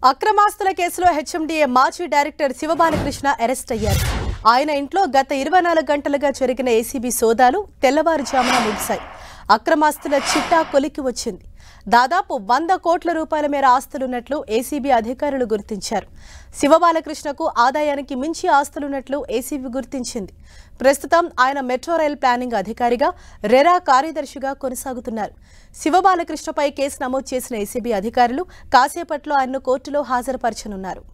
అక్రమాస్తుల కేసులో హెచ్ఎండిఏ మాజీ director Shiva Balakrishna arrest అయ్యారు. ఆయన ఇంట్లో గత 24 గంటలుగా జరిగిన ఏసీబీ సోదాలు తెల్లవారుజామున ముగిశాయి. అక్రమాస్తుల చిట్టా కొలికి వచ్చింది. దాదాపు 100 కోట్ల రూపాయల మేర ఆస్తులున్నట్లు ఏసీబీ అధికారులు గుర్తించారు. శివబాలకృష్ణకు ఆదాయానికి మించి ఆస్తులున్నట్లు ఏసీబీ గుర్తించింది. ప్రస్తుతం ఆయన మెట్రో రైల్ ప్లానింగ్ అధికారిగా, రెరా కార్యదర్శిగా కొనసాగుతున్నారు. శివబాలకృష్ణపై కేసు నమోదు చేసిన ఏసీబీ అధికారులు కాసేపట్లో ఆయన్ను కోర్టులో హాజరుపరచనున్నారు.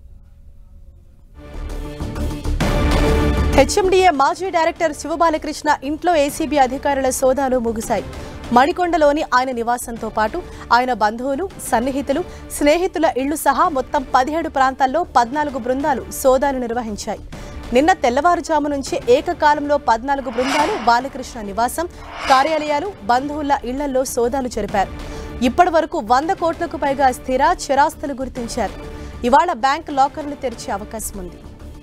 హెచ్ఎండిఏ మాజీ డైరెక్టర్ శివబాలకృష్ణ ఇంట్లో ఏసీబీ అధికారుల సోదాలు ముగిశాయి. మడికొండలోని ఆయన నివాసంతో పాటు ఆయన బంధువులు, సన్నిహితులు, స్నేహితుల ఇళ్లు సహా మొత్తం 17 ప్రాంతాల్లో 14 బృందాలు సోదాలు నిర్వహించాయి. నిన్న తెల్లవారుజాము నుంచి ఏకకాలంలో 14 బృందాలు బాలకృష్ణ నివాసం, కార్యాలయాలు, బంధువుల ఇళ్లలో సోదాలు జరిపారు. ఇప్పటి వరకు 100 కోట్లకు పైగా స్థిర, చరాస్తులు గుర్తించారు. ఇవాళ బ్యాంక్ లాకర్లు తెరిచే అవకాశం ఉంది.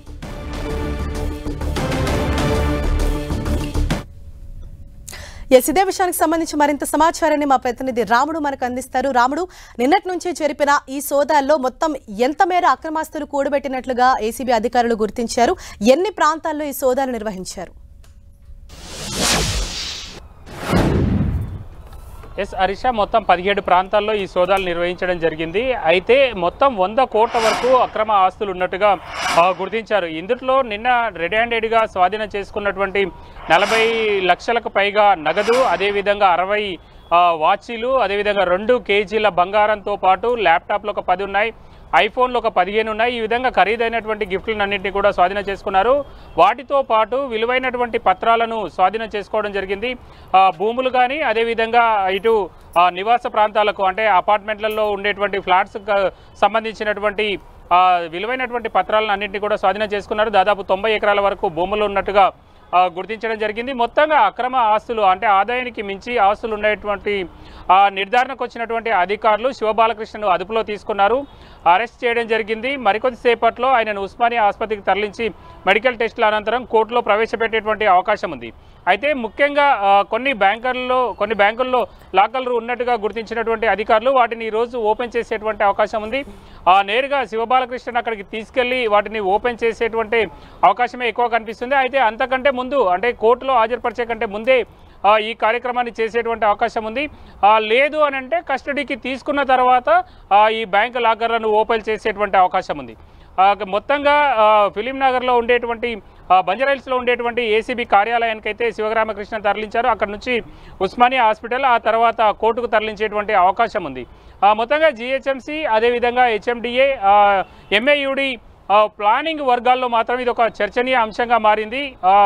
ఇదే విషయానికి సంబంధించి మరింత సమాచారాన్ని మా ప్రతినిధి రాముడు మనకు అందిస్తారు. రాముడు, నిన్నటి నుంచి జరిపిన ఈ సోదాల్లో మొత్తం ఎంత మేర అక్రమాస్తులు కూడబెట్టినట్లుగా ఏసీబీ అధికారులు గుర్తించారు? ఎన్ని ప్రాంతాల్లో ఈ సోదాలు నిర్వహించారు? హరీష, మొత్తం 17 ప్రాంతాల్లో ఈ సోదాలు నిర్వహించడం జరిగింది. అయితే మొత్తం 100 కోట్ల వరకు అక్రమ ఆస్తులు ఉన్నట్టుగా గుర్తించారు. ఇందులో నిన్న రెడ్ హ్యాండెడ్గా స్వాధీనం చేసుకున్నటువంటి 40 లక్షలకు పైగా నగదు, అదేవిధంగా 60 వాచీలు, అదేవిధంగా 2 కేజీల బంగారంతో పాటు ల్యాప్టాప్లు ఒక 10 ఉన్నాయి, ఐఫోన్లు ఒక 15 ఉన్నాయి. ఈ విధంగా ఖరీదైనటువంటి గిఫ్ట్లన్నింటినీ కూడా స్వాధీనం చేసుకున్నారు. వాటితో పాటు విలువైనటువంటి పత్రాలను స్వాధీనం చేసుకోవడం జరిగింది. భూములు కానీ, అదేవిధంగా ఇటు నివాస ప్రాంతాలకు అంటే అపార్ట్మెంట్లలో ఉండేటువంటి ఫ్లాట్స్కి సంబంధించినటువంటి విలువైనటువంటి పత్రాలను అన్నింటినీ కూడా స్వాధీనం చేసుకున్నారు. దాదాపు 90 ఎకరాల వరకు భూములు ఉన్నట్టుగా గుర్తించడం జరిగింది. మొత్తంగా అక్రమ ఆస్తులు అంటే ఆదాయానికి మించి ఆస్తులు ఉండేటువంటి నిర్ధారణకు వచ్చినటువంటి అధికారులు శివబాలకృష్ణను అదుపులో తీసుకున్నారు, అరెస్ట్ చేయడం జరిగింది. మరికొద్దిసేపట్లో ఆయనను ఉస్మానియా ఆసుపత్రికి తరలించి మెడికల్ టెస్టుల అనంతరం కోర్టులో ప్రవేశపెట్టేటువంటి అవకాశం ఉంది. అయితే ముఖ్యంగా కొన్ని బ్యాంకుల్లో లాకర్లు ఉన్నట్టుగా గుర్తించినటువంటి అధికారులు వాటిని ఈరోజు ఓపెన్ చేసేటువంటి అవకాశం ఉంది. నేరుగా శివబాలకృష్ణ అక్కడికి తీసుకెళ్లి వాటిని ఓపెన్ చేసేటువంటి అవకాశమే ఎక్కువ కనిపిస్తుంది. అయితే అంతకంటే ముందు అంటే కోర్టులో హాజరుపరిచే కంటే ముందే ఈ కార్యక్రమాన్ని చేసేటువంటి అవకాశం ఉంది. లేదు అని అంటే కస్టడీకి తీసుకున్న తర్వాత ఈ బ్యాంకు లాకర్లను ఓపెన్ చేసేటువంటి అవకాశం ఉంది. మొత్తంగా ఫిలిం నగర్లో ఉండేటువంటి బంజారాహిల్స్లో ఉండేటువంటి ఏసీబీ కార్యాలయానికి అయితే శివరామకృష్ణ తరలించారు. అక్కడ నుంచి ఉస్మానియా హాస్పిటల్, ఆ తర్వాత కోర్టుకు తరలించేటువంటి అవకాశం ఉంది. మొత్తంగా జీహెచ్ఎంసీ, అదేవిధంగా హెచ్ఎండిఏ, ఎంఏయుడి ప్లానింగ్ వర్గాల్లో మాత్రం ఇది ఒక చర్చనీయ అంశంగా మారింది.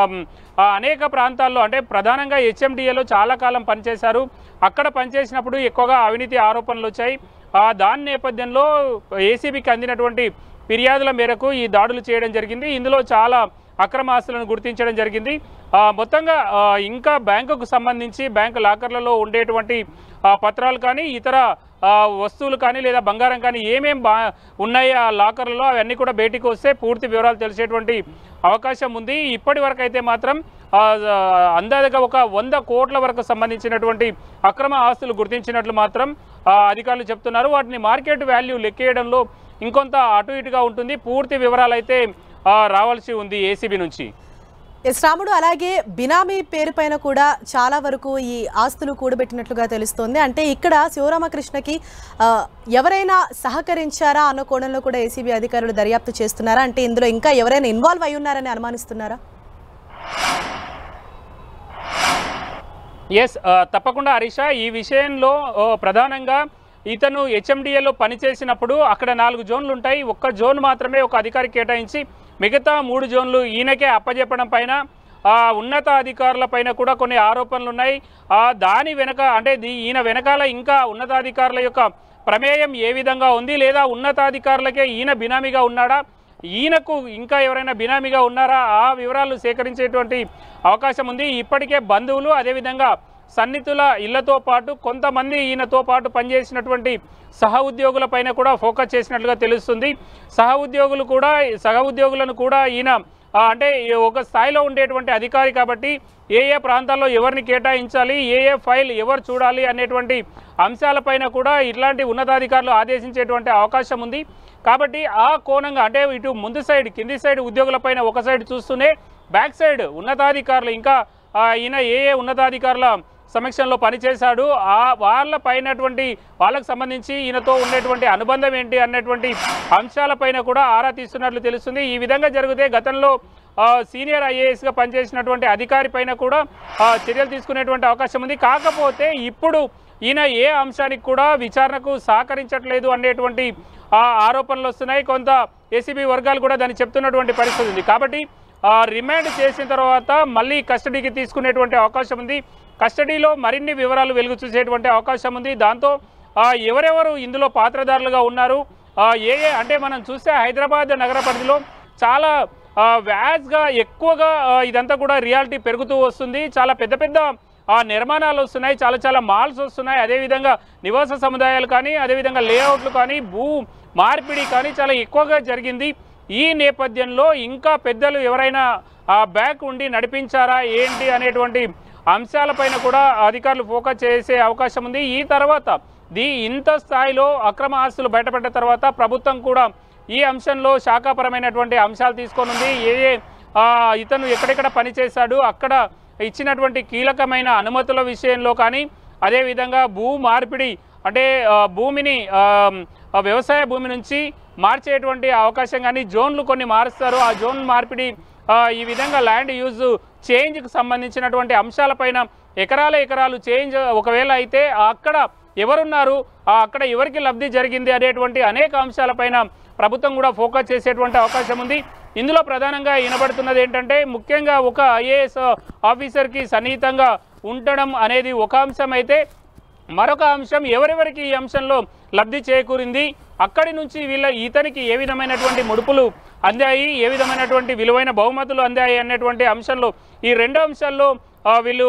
అనేక ప్రాంతాల్లో అంటే ప్రధానంగా హెచ్ఎండిఏలో చాలా కాలం పనిచేశారు. అక్కడ పనిచేసినప్పుడు ఎక్కువగా అవినీతి ఆరోపణలు వచ్చాయి. దాని నేపథ్యంలో ఏసీబీకి అందినటువంటి ఫిర్యాదుల మేరకు ఈ దాడులు చేయడం జరిగింది. ఇందులో చాలా అక్రమ ఆస్తులను గుర్తించడం జరిగింది. మొత్తంగా ఇంకా బ్యాంకుకు సంబంధించి బ్యాంకు లాకర్లలో ఉండేటువంటి పత్రాలు కానీ, ఇతర వస్తువులు కానీ లేదా బంగారం కానీ ఏమేమి ఉన్నాయి ఆ లాకర్లలో అవన్నీ కూడా బయటికి వస్తే పూర్తి వివరాలు తెలిసేటువంటి అవకాశం ఉంది. ఇప్పటి వరకు అయితే మాత్రం అందాజగా ఒక 100 కోట్ల వరకు సంబంధించినటువంటి అక్రమ ఆస్తులు గుర్తించినట్లు మాత్రం అధికారులు చెప్తున్నారు. వాటిని మార్కెట్ వాల్యూ లెక్కేయడంలో ఇంకొంత అటు ఇటుగా ఉంటుంది. పూర్తి వివరాలు అయితే రావాల్సి ఉంది ఏసీబీ నుంచి. రాముడు, అలాగే బినామీ పేరు పైన కూడా చాలా వరకు ఈ ఆస్తులు కూడబెట్టినట్లుగా తెలుస్తోంది. అంటే ఇక్కడ శివరామకృష్ణకి ఎవరైనా సహకరించారా అన్న కోణంలో కూడా ఏసీబీ అధికారులు దర్యాప్తు చేస్తున్నారా? అంటే ఇందులో ఇంకా ఎవరైనా ఇన్వాల్వ్ అయి ఉన్నారని అనుమానిస్తున్నారా? ఎస్, తప్పకుండా హరీష. ఈ విషయంలో ప్రధానంగా ఇతను హెచ్ఎండిఏలో పనిచేసినప్పుడు అక్కడ 4 జోన్లు ఉంటాయి. ఒక్క జోన్ మాత్రమే ఒక అధికారికి కేటాయించి మిగతా 3 జోన్లు ఈయనకే అప్పజెప్పడం పైన ఉన్నత అధికారుల పైన కూడా కొన్ని ఆరోపణలు ఉన్నాయి. దాని వెనక అంటే ఈయన వెనకాల ఇంకా ఉన్నతాధికారుల యొక్క ప్రమేయం ఏ విధంగా ఉంది, లేదా ఉన్నతాధికారులకే ఈయన బినామీగా ఉన్నాడా, ఈయనకు ఇంకా ఎవరైనా బినామీగా ఉన్నారా, ఆ వివరాలు సేకరించేటువంటి అవకాశం ఉంది. ఇప్పటికే బంధువులు, అదేవిధంగా సన్నిహితుల ఇళ్లతో పాటు కొంతమంది ఈయనతో పాటు పనిచేసినటువంటి సహ ఉద్యోగుల పైన కూడా ఫోకస్ చేసినట్లుగా తెలుస్తుంది. సహ ఉద్యోగులను కూడా ఈయన అంటే ఒక స్థాయిలో ఉండేటువంటి అధికారి కాబట్టి ఏ ప్రాంతాల్లో ఎవరిని కేటాయించాలి, ఏ ఫైల్ ఎవరు చూడాలి అనేటువంటి అంశాలపైన కూడా ఇట్లాంటి ఉన్నతాధికారులు ఆదేశించేటువంటి అవకాశం ఉంది. కాబట్టి ఆ కోణంగా అంటే ఇటు ముందు సైడ్ కింది సైడ్ ఉద్యోగులపైన ఒక సైడ్ చూస్తూనే బ్యాక్ సైడ్ ఉన్నతాధికారులు ఇంకా ఈయన ఏ ఉన్నతాధికారుల సమక్షంలో పనిచేశాడు, వాళ్ళకు సంబంధించి ఈయనతో ఉండేటువంటి అనుబంధం ఏంటి అన్నటువంటి అంశాలపైన కూడా ఆరా తీస్తున్నట్లు తెలుస్తుంది. ఈ విధంగా జరిగితే గతంలో సీనియర్ ఐఏఎస్గా పనిచేసినటువంటి అధికారి పైన కూడా చర్యలు తీసుకునేటువంటి అవకాశం ఉంది. కాకపోతే ఇప్పుడు ఈయన ఏ అంశానికి కూడా విచారణకు సహకరించట్లేదు అనేటువంటి ఆరోపణలు వస్తున్నాయి. కొంత ఏసీబీ వర్గాలు కూడా దాన్ని చెప్తున్నటువంటి పరిస్థితి ఉంది. కాబట్టి రిమాండ్ చేసిన తర్వాత మళ్ళీ కస్టడీకి తీసుకునేటువంటి అవకాశం ఉంది. కస్టడీలో మరిన్ని వివరాలు వెలుగు చూసేటువంటి అవకాశం ఉంది. దాంతో ఎవరెవరు ఇందులో పాత్రధారులుగా ఉన్నారు, అంటే మనం చూస్తే హైదరాబాద్ నగర పరిధిలో చాలా వ్యాజ్గా ఎక్కువగా ఇదంతా కూడా రియాలిటీ పెరుగుతూ వస్తుంది. చాలా పెద్ద పెద్ద నిర్మాణాలు వస్తున్నాయి, చాలా మాల్స్ వస్తున్నాయి. అదేవిధంగా నివాస సముదాయాలు కానీ, అదేవిధంగా లేఅవుట్లు కానీ, భూ మార్పిడి కానీ చాలా ఎక్కువగా జరిగింది. ఈ నేపథ్యంలో ఇంకా పెద్దలు ఎవరైనా బ్యాక్ ఉండి నడిపించారా ఏంటి అనేటువంటి అంశాలపైన కూడా అధికారులు ఫోకస్ చేసే అవకాశం ఉంది. ఈ తర్వాత ఇంత స్థాయిలో అక్రమ ఆస్తులు బయటపడ్డ తర్వాత ప్రభుత్వం కూడా ఈ అంశంలో శాఖాపరమైనటువంటి అంశాలు తీసుకొని ఉంది. ఇతను ఎక్కడెక్కడ పనిచేశాడు, అక్కడ ఇచ్చినటువంటి కీలకమైన అనుమతుల విషయంలో కానీ, అదేవిధంగా భూ మార్పిడి అంటే భూమిని వ్యవసాయ భూమి నుంచి మార్చేటువంటి అవకాశం కానీ, జోన్లు కొన్ని మారుస్తారు, ఆ జోన్ మార్పిడి ఈ విధంగా ల్యాండ్ యూజ్ చేంజ్కి సంబంధించినటువంటి అంశాలపైన ఎకరాలు చేంజ్ ఒకవేళ అయితే అక్కడ ఎవరున్నారు, అక్కడ ఎవరికి లబ్ధి జరిగింది అనేటువంటి అనేక అంశాలపైన ప్రభుత్వం కూడా ఫోకస్ చేసేటువంటి అవకాశం ఉంది. ఇందులో ప్రధానంగా వినబడుతున్నది ఏంటంటే ముఖ్యంగా ఒక ఐఏఎస్ ఆఫీసర్కి సన్నిహితంగా ఉండడం అనేది ఒక అంశం అయితే, మరొక అంశం ఎవరెవరికి ఈ అంశంలో లబ్ధి చేకూరింది, అక్కడి నుంచి ఇతనికి ఏ విధమైనటువంటి ముడుపులు అందాయి, ఏ విధమైనటువంటి విలువైన బహుమతులు అందాయి అనేటువంటి అంశంలో ఈ రెండు అంశాల్లో వీళ్ళు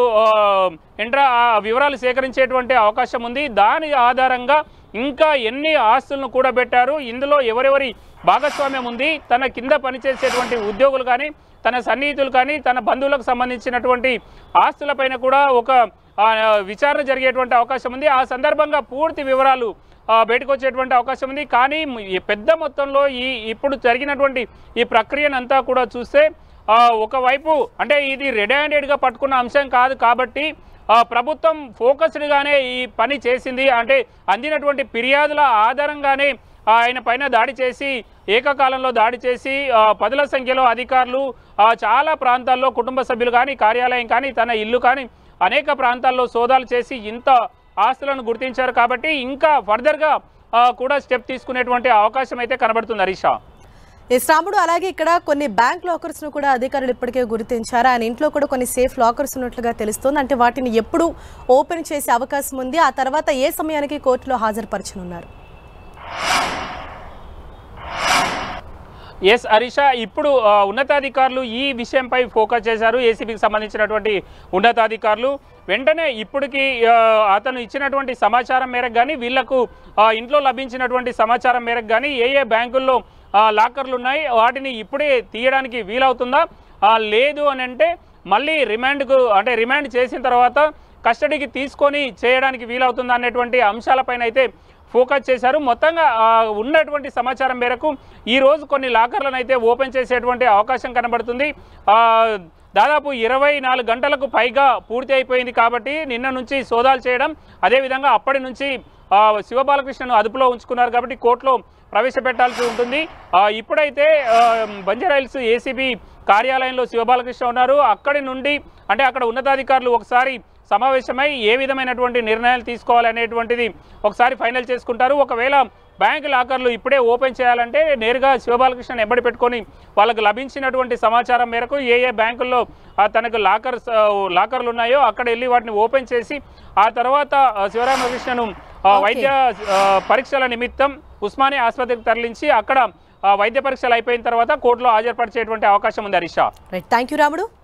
వివరాలు సేకరించేటువంటి అవకాశం ఉంది. దాని ఆధారంగా ఇంకా ఎన్ని ఆస్తులను కూడబెట్టారు, ఇందులో ఎవరెవరి భాగస్వామ్యం ఉంది, తన కింద పనిచేసేటువంటి ఉద్యోగులు కానీ, తన సన్నిహితులు కానీ, తన బంధువులకు సంబంధించినటువంటి ఆస్తులపైన కూడా ఒక విచారణ జరిగేటువంటి అవకాశం ఉంది. ఆ సందర్భంగా పూర్తి వివరాలు బయటకు వచ్చేటువంటి అవకాశం ఉంది. కానీ పెద్ద మొత్తంలో ఇప్పుడు జరిగినటువంటి ఈ ప్రక్రియనంతా కూడా చూస్తే ఒకవైపు అంటే ఇది రెడ్ హ్యాండెడ్గా పట్టుకున్న అంశం కాదు కాబట్టి ప్రభుత్వం ఫోకస్డ్గానే ఈ పని చేసింది. అంటే అందినటువంటి ఫిర్యాదుల ఆధారంగానే ఆయన పైన దాడి చేసి ఏకకాలంలో దాడి చేసి పదుల సంఖ్యలో అధికారులు చాలా ప్రాంతాల్లో కుటుంబ సభ్యులు కానీ, కార్యాలయం కానీ, తన ఇల్లు కానీ అనేక ప్రాంతాల్లో సోదాలు చేసి ఇంత ఆస్తులను గుర్తించారు. కాబట్టి ఇంకా ఫర్దర్గా కూడా స్టెప్ తీసుకునేటువంటి అవకాశం అయితే కనబడుతుంది. హరీషా, రాముడు, అలాగే ఇక్కడ కొన్ని బ్యాంక్ లాకర్స్ ను కూడా అధికారులు ఇప్పటికే గుర్తించారు. ఆయన ఇంట్లో కూడా కొన్ని సేఫ్ లాకర్స్ ఉన్నట్లుగా తెలుస్తోంది. అంటే వాటిని ఎప్పుడు ఓపెన్ చేసే అవకాశం ఉంది, ఆ తర్వాత ఏ సమయానికి కోర్టులో హాజరుపరచనున్నారు? ఎస్ హరీషా, ఇప్పుడు ఉన్నతాధికారులు ఈ విషయంపై ఫోకస్ చేశారు. ఏసీబీకి సంబంధించినటువంటి ఉన్నతాధికారులు వెంటనే ఇప్పటికి అతను ఇచ్చినటువంటి సమాచారం మేరకు కానీ, వీళ్లకు ఇంట్లో లభించినటువంటి సమాచారం మేరకు కానీ ఏ బ్యాంకుల్లో లాకర్లు ఉన్నాయి వాటిని ఇప్పుడే తీయడానికి వీలవుతుందా, లేదు అని అంటే మళ్ళీ రిమాండ్ చేసిన తర్వాత కస్టడీకి తీసుకొని చేయడానికి వీలవుతుందా అనేటువంటి అంశాలపైన అయితే ఫోకస్ చేశారు. మొత్తంగా ఉన్నటువంటి సమాచారం మేరకు ఈరోజు కొన్ని లాకర్లను అయితే ఓపెన్ చేసేటువంటి అవకాశం కనబడుతుంది. దాదాపు 24 గంటలకు పైగా పూర్తి అయిపోయింది కాబట్టి నిన్న నుంచి సోదాలు చేయడం, అదేవిధంగా అప్పటి నుంచి శివబాలకృష్ణను అదుపులో ఉంచుకున్నారు కాబట్టి కోర్టులో ప్రవేశపెట్టాల్సి ఉంటుంది. ఇప్పుడైతే బంజారాహిల్స్ ఏసీబీ కార్యాలయంలో శివబాలకృష్ణ ఉన్నారు. అక్కడి నుండి అంటే అక్కడ ఉన్నతాధికారులు ఒకసారి సమావేశమై ఏ విధమైనటువంటి నిర్ణయాలు తీసుకోవాలనేటువంటిది ఒకసారి ఫైనల్ చేసుకుంటారు. ఒకవేళ బ్యాంక్ లాకర్లు ఇప్పుడే ఓపెన్ చేయాలంటే నేరుగా శివబాలకృష్ణను ఎంబడి పెట్టుకొని వాళ్ళకు లభించినటువంటి సమాచారం మేరకు ఏ బ్యాంకుల్లో తనకు లాకర్లు ఉన్నాయో అక్కడ వెళ్ళి వాటిని ఓపెన్ చేసి ఆ తర్వాత శివరామకృష్ణను వైద్య పరీక్షల నిమిత్తం ఉస్మానియా ఆసుపత్రికి తరలించి అక్కడ వైద్య పరీక్షలు అయిపోయిన తర్వాత కోర్టులో హాజరుపరిచేటువంటి అవకాశం ఉంది. హరీషా, థ్యాంక్ యూ రాముడు.